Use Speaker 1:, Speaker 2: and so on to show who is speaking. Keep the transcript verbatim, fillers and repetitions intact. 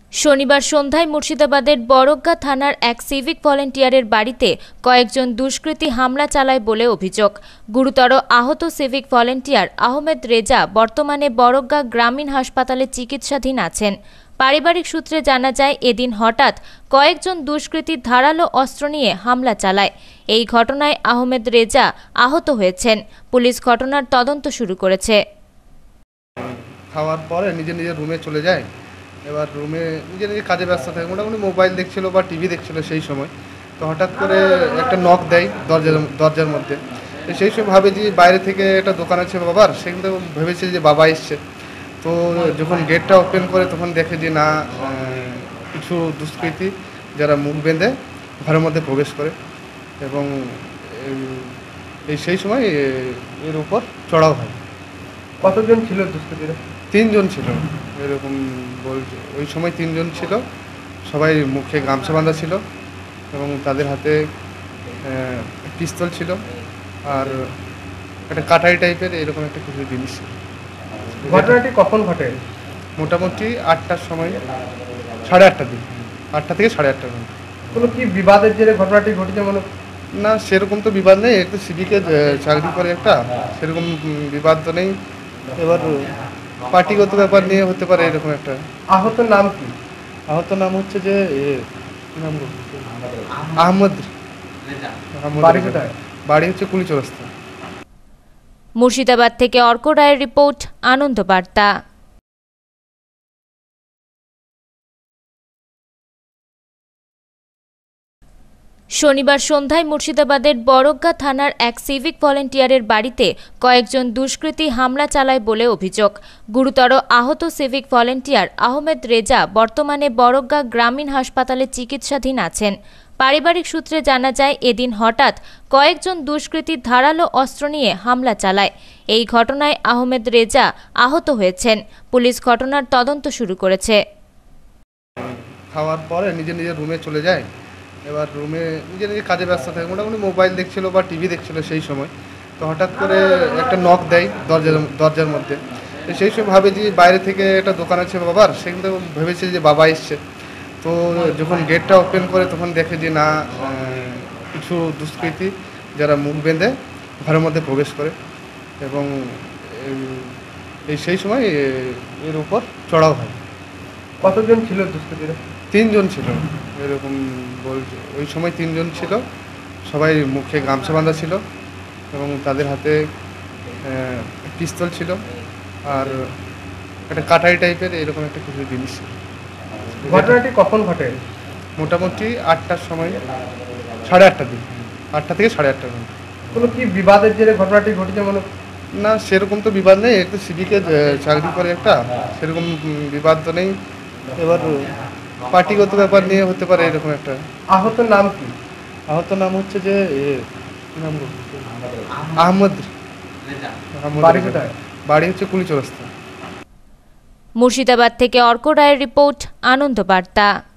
Speaker 1: শনিবার সন্ধ্যায় মুর্শিদাবাদের বড়গ্গা থানার এক সিভিক ভলেন্টিয়ারের বাড়িতে কয়েকজন দুষ্কৃতী হামলা চালায় বলে অভিযোগ। গুরুতর আহত সিভিক ভলেন্টিয়ার আহমেদ রেজা বর্তমানে বড়গ্গা গ্রামীণ হাসপাতালে চিকিৎসাধীন আছেন। পারিবারিক সূত্রে জানা যায়, এদিন হঠাৎ কয়েকজন দুষ্কৃতী ধারালো অস্ত্র নিয়ে হামলা চালায়। এই ঘটনায় আহমেদ রেজা আহত হয়েছেন। পুলিশ ঘটনার তদন্ত শুরু করেছে।
Speaker 2: খাওয়ার পরে নিজে নিজের রুমে চলে যায়। এবার রুমে নিজে নিজে কাজে ব্যস্ত থাকে, মোটামুটি মোবাইল দেখছিল বা টিভি দেখছিল সেই সময়। তো হঠাৎ করে একটা নক দেয় দরজার দরজার মধ্যে। তো সেই সময় ভাবে যে বাইরে থেকে একটা দোকান আছে বাবার, সেখান থেকে ভেবেছে যে বাবা এসছে। তো যখন গেটটা ওপেন করে তখন দেখে যে না, কিছু দুষ্কৃতী যারা মুখ বেঁধে ঘরের মধ্যে প্রবেশ করে এবং এই সেই সময় এর উপর চড়াও হয়।
Speaker 3: কতজন ছিল দুষ্কৃতীরা?
Speaker 2: তিনজন ছিল, এরকম বলছে। ওই সময় তিনজন ছিল, সবাই মুখে গামছা বাঁধা ছিল এবং তাদের হাতে পিস্তল ছিল আর একটা কাটারি টাইপের এরকম একটা কিছু জিনিস ছিল।
Speaker 3: ঘটনাটি কখন ঘটে?
Speaker 2: মোটামুটি আটটার সময়, সাড়ে আটটার দিন, আটটা থেকে সাড়ে আটটার মধ্যে।
Speaker 3: কোনো কি বিবাদের জেরে ঘটনাটি ঘটেছে মনে?
Speaker 2: না, সেরকম তো বিবাদ নেই, একটু সিভিকে চাকরি করে একটা, সেরকম বিবাদ তো নেই। এবার পার্টিগত ব্যাপার নিয়ে হতে পারে এরকম একটা।
Speaker 3: আহত নাম কি?
Speaker 2: আহত নাম হচ্ছে যে আহমদ। বাড়ি হচ্ছে কুলিচৌরাস্তা।
Speaker 1: মুর্শিদাবাদ থেকে অর্ক রায়ের রিপোর্ট, আনন্দ বার্তা। শনিবার সন্ধ্যায় মুর্শিদাবাদের বড়গ্গা থানার এক সিভিক ভলেন্টিয়ারের বাড়িতে কয়েকজন দুষ্কৃতী হামলা চালায় বলে অভিযোগ। গুরুতর আহত সিভিক ভলেন্টিয়ার আহমেদ রেজা বর্তমানে বড়গ্গা গ্রামীণ হাসপাতালে চিকিৎসাধীন আছেন। পারিবারিক সূত্রে জানা যায়, এদিন হঠাৎ কয়েকজন দুষ্কৃতী ধারালো অস্ত্র নিয়ে হামলা চালায়। এই ঘটনায় আহমেদ রেজা আহত হয়েছেন। পুলিশ ঘটনার তদন্ত শুরু করেছে।
Speaker 2: খাওয়ার পরে নিজে নিজের রুমে চলে যায়। এবার রুমে নিজে নিজে কাজে ব্যস্ত থাকে, মোটামুটি মোবাইল দেখছিল বা টিভি দেখছিল সেই সময়। তো হঠাৎ করে একটা নক দেয় দরজার দরজার মধ্যে। তো সেই সময় ভাবে যে বাইরে থেকে একটা দোকান আছে বাবার, সেখান থেকে ভেবেছে যে বাবা এসছে। তো যখন গেটটা ওপেন করে তখন দেখে যে না, কিছু দুষ্কৃতী যারা মুখ বেঁধে ঘরের মধ্যে প্রবেশ করে এবং এই সেই সময় এর উপর চড়াও হয়।
Speaker 3: কতজন ছিল দুষ্কৃতীরা?
Speaker 2: তিনজন ছিল, এরকম বলছে। ওই সময় তিনজন ছিল, সবাই মুখে গামছা বাঁধা ছিল এবং তাদের হাতে পিস্তল ছিল আর একটা কাটারি টাইপের এরকম একটা কিছু জিনিস ছিল।
Speaker 3: ঘটনাটি কখন ঘটে?
Speaker 2: মোটামুটি আটটার সময়, সাড়ে আটটার দিন, আটটা থেকে সাড়ে আটটার মধ্যে।
Speaker 3: কোনো কি বিবাদের জেরে ঘটনাটি ঘটেছে মনে?
Speaker 2: না, সেরকম তো বিবাদ নেই, একটু সিভিকে চাকরি করে একটা, সেরকম বিবাদ তো নেই। এবার পার্টিগত ব্যাপার নিয়ে হতে পারে এরকম একটা।
Speaker 3: আহত নাম কি?
Speaker 2: আহত নাম হচ্ছে যে আহমদ। বাড়ি হচ্ছে কুলিচৌরাস্তা।
Speaker 1: মুর্শিদাবাদ থেকে অর্ক রায়ের রিপোর্ট, আনন্দ বার্তা।